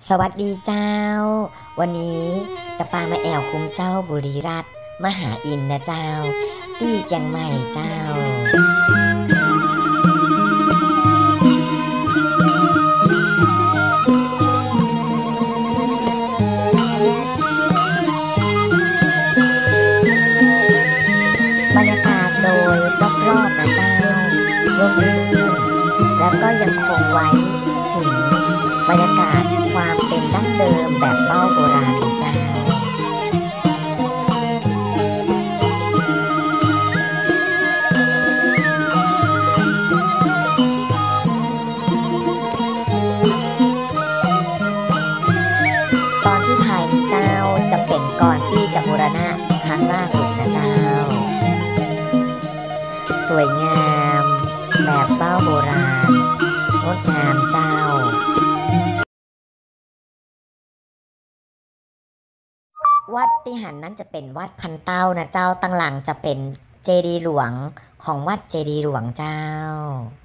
สวัสดีเจ้าวันนี้จะปามาแอวคุ้มเจ้าบุรีรัตน์มหาอินทร์นะเจ้าที่เจียงใหม่เจ้าบรรยากาศโดยรอบๆนะเจ้าร่มรื่นแล้วก็ยังคงไว้ถึงบรรยากาศความเป็นดั้งเดิมแบบเบ้าโบราณเจ้าตอนที่ถ่ายนี่เจ้าจะเป็นก่อนที่จะบูรณะครั้งล่าสุดนะเจ้าสวยงามแบบเบ้าโบราณงดงามเจ้าวัดที่หันนั้นจะเป็นวัดพันเต้านะเจ้าตั้งหลังจะเป็นเจดีย์หลวงของวัดเจดีย์หลวงเจ้า